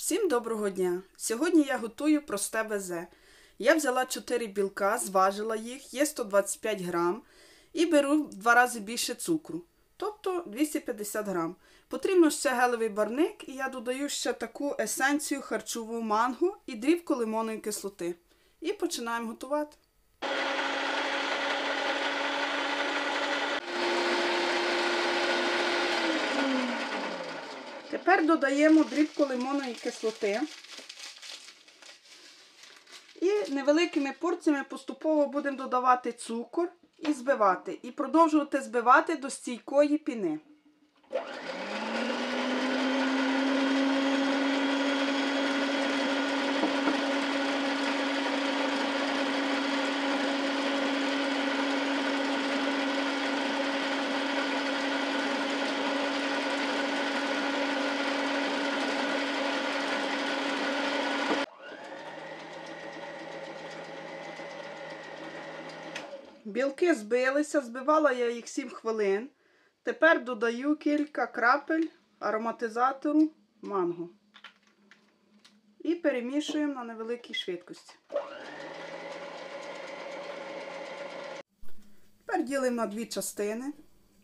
Всім доброго дня! Сьогодні я готую просте безе. Я взяла 4 білка, зважила їх, є 125 грам. І беру в 2 рази більше цукру, тобто 250 грам. Потрібно ще гелевий барвник, і я додаю ще таку есенцію харчову манго і дрібку лимонної кислоти. І починаємо готувати. Тепер додаємо дрібку лимонної кислоти і невеликими порціями поступово будемо додавати цукор і збивати. І продовжувати збивати до стійкої піни. Білки збилися, збивала я їх 7 хвилин. Тепер додаю кілька крапель ароматизатору манго. І перемішуємо на невеликій швидкості. Тепер ділимо на 2 частини.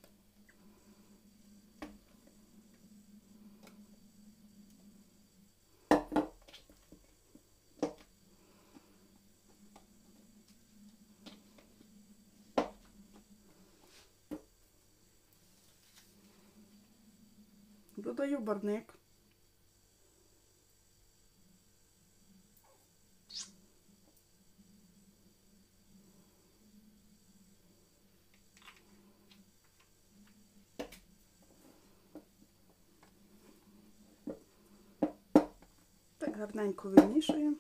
Додаю барвник. Так гарненько вимішуємо.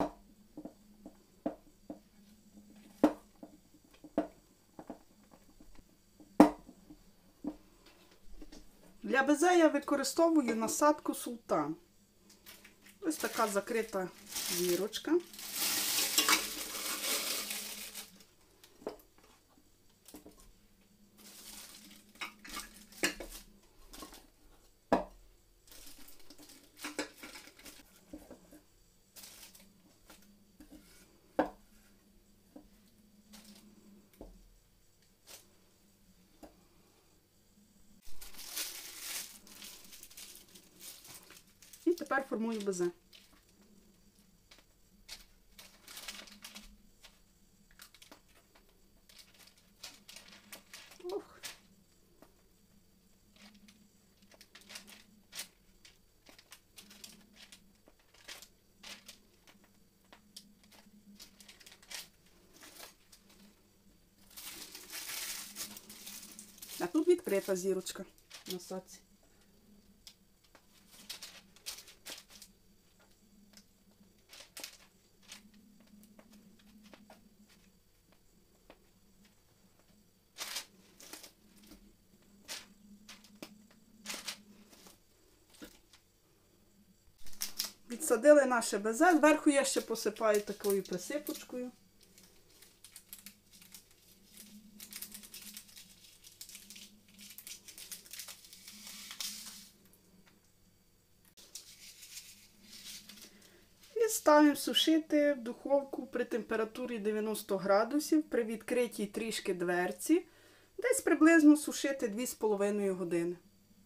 Для безе я використовую насадку султан. Ось така закрита зірочка. І тепер формую безе. А тут відкрита зірочка на насадці. Відсадили наше безе, зверху я ще посипаю такою присипочкою. І ставимо сушити в духовку при температурі 90 градусів, при відкритій трішки дверці, десь приблизно сушити 2,5 години.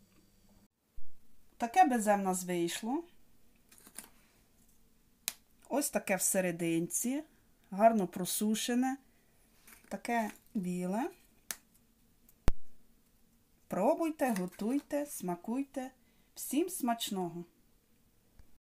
Таке безе в нас вийшло. Ось таке всерединці, гарно просушене, таке біле. Пробуйте, готуйте, смакуйте. Всім смачного!